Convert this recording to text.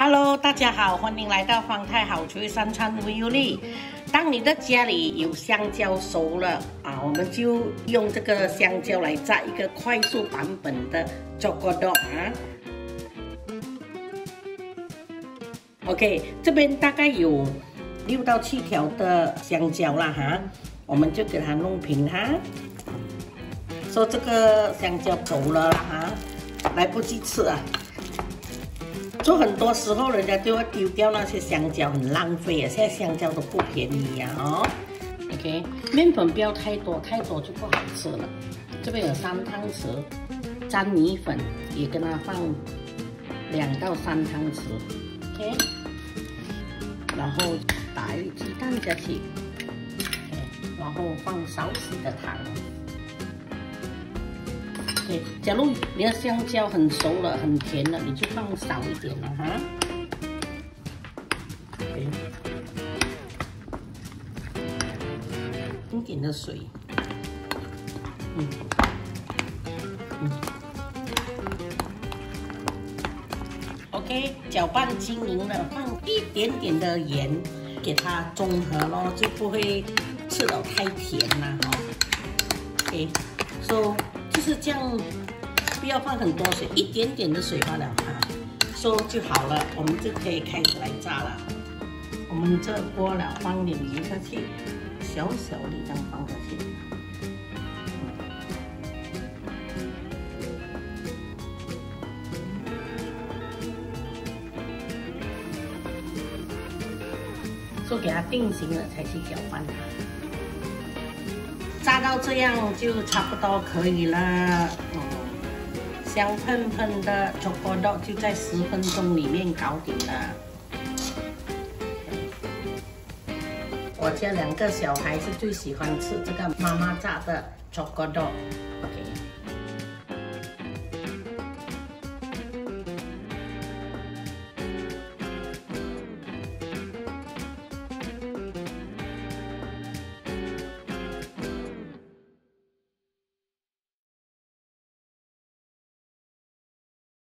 Hello， 大家好，欢迎来到方太好厨三餐无忧力。当你的家里有香蕉熟了啊，我们就用这个香蕉来炸一个快速版本的 choco dog 啊。OK， 这边大概有6到7条的香蕉啦哈，我们就给它弄平哈。说这个香蕉熟了哈，来不及吃啊。 就很多时候人家就会丢掉那些香蕉，很浪费啊！现在香蕉都不便宜呀、哦。OK， 面粉不要太多，太多就不好吃了。这边有3汤匙，粘米粉也跟它放2到3汤匙。OK， 然后打一鸡蛋下去， OK， 然后放少许的糖。 假如你的香蕉很熟了、很甜了，你就放少一点了哈。一点的水，OK， 搅拌均匀了，放一点点的盐，给它中和咯，就不会吃到太甜了哈。OK， 就是这样，不要放很多水，一点点的水罢了啊，就好了，我们就可以开始来炸了。我们这锅了，放点油下去，小小的这样放下去。给它定型了才去搅拌它。 炸到这样就差不多可以了，香喷喷的 choco dog 就在10分钟里面搞定了。我家2个小孩是最喜欢吃这个妈妈炸的 choco dog。OK，